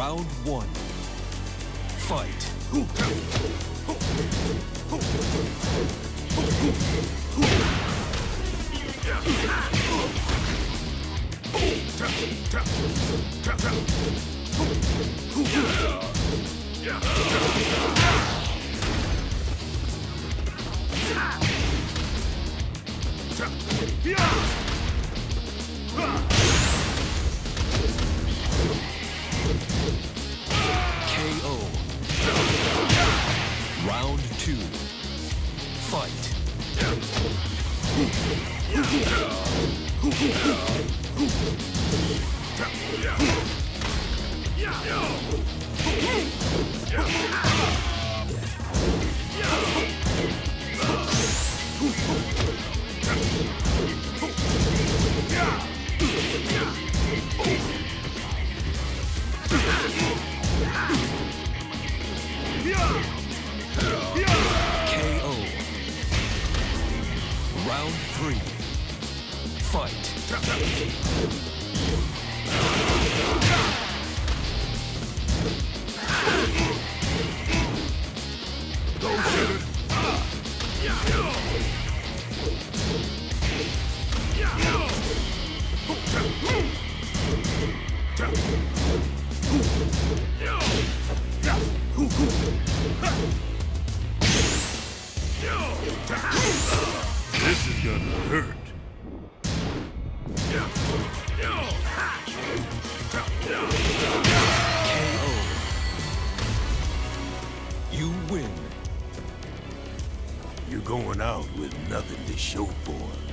Round one. Fight. KO. Round two. Fight. KO. Round three. Fight. Go get it. This is gonna hurt. KO. You win. You're going out with nothing to show for it.